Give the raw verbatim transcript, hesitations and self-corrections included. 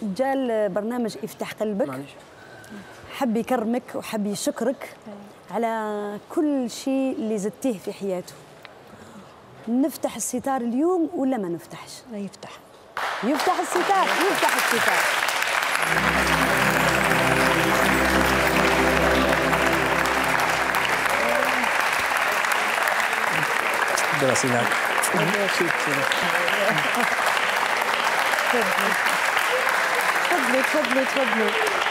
جا البرنامج افتح قلبك، معلش. حب يكرمك وحب يشكرك على كل شيء اللي زدتيه في حياته. نفتح الستار اليوم ولا ما نفتحش؟ لا يفتح. يفتح الستار، يفتح الستار. دراسينات. تفضلوا تفضلوا تفضلوا.